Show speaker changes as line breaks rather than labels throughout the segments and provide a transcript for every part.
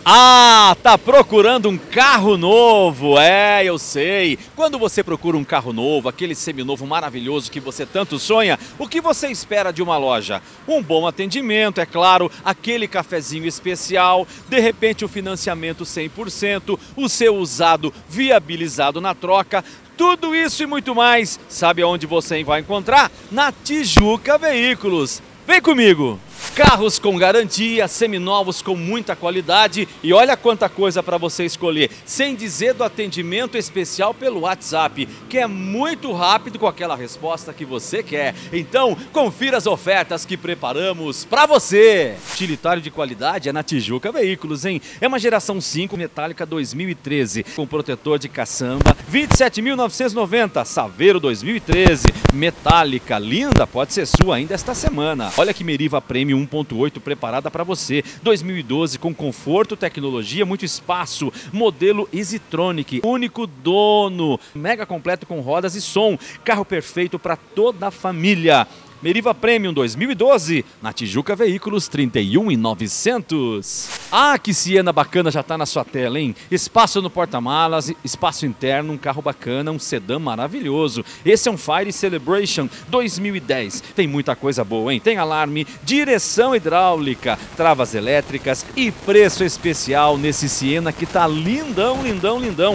Ah, tá procurando um carro novo? É, eu sei. Quando você procura um carro novo, aquele seminovo maravilhoso que você tanto sonha, o que você espera de uma loja? Um bom atendimento, é claro, aquele cafezinho especial, de repente o financiamento 100%, o seu usado viabilizado na troca. Tudo isso e muito mais, sabe aonde você vai encontrar? Na Tijuca Veículos. Vem comigo! Carros com garantia, seminovos com muita qualidade e olha quanta coisa para você escolher, sem dizer do atendimento especial pelo WhatsApp, que é muito rápido com aquela resposta que você quer. Então, confira as ofertas que preparamos para você. Utilitário de qualidade é na Tijuca Veículos, hein? É uma geração 5 metálica 2013, com protetor de caçamba, 27.990, Saveiro 2013, metálica, linda, pode ser sua ainda esta semana. Olha que Meriva Premium 1.8 preparada para você, 2012 com conforto, tecnologia, muito espaço, modelo EasyTronic, único dono, mega completo com rodas e som, carro perfeito para toda a família. Meriva Premium 2012, na Tijuca Veículos, 31.900. Ah, que Siena bacana já está na sua tela, hein? Espaço no porta-malas, espaço interno, um carro bacana, um sedã maravilhoso. Esse é um Fire Celebration 2010. Tem muita coisa boa, hein? Tem alarme, direção hidráulica, travas elétricas e preço especial nesse Siena que tá lindão, lindão, lindão.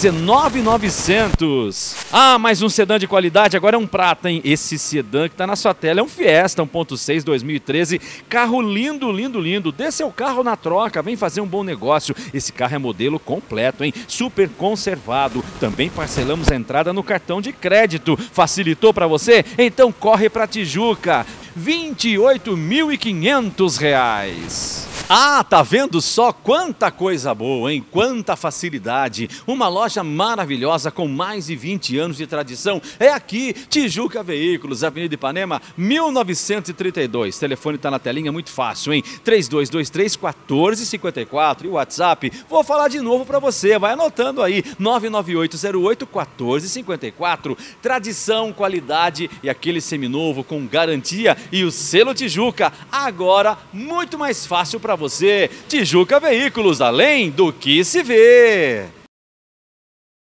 19.900. Ah, mais um sedã de qualidade, agora é um prata, hein? Esse sedã que tá na sua tela é um Fiesta 1.6 2013, carro lindo, lindo, lindo. Dê seu carro na troca, vem fazer um bom negócio. Esse carro é modelo completo, hein? Super conservado. Também parcelamos a entrada no cartão de crédito. Facilitou para você? Então corre para Tijuca. R$ 28.500. Ah, tá vendo só quanta coisa boa, hein? Quanta facilidade. Uma loja maravilhosa com mais de 20 anos de tradição. É aqui, Tijuca Veículos, Avenida Ipanema, 1932. O telefone tá na telinha, muito fácil, hein? 3223-1454. E o WhatsApp, vou falar de novo para você, vai anotando aí, 99808-1454. Tradição, qualidade e aquele seminovo com garantia e o selo Tijuca. Agora, muito mais fácil para você. Tijuca Veículos, além do que se vê.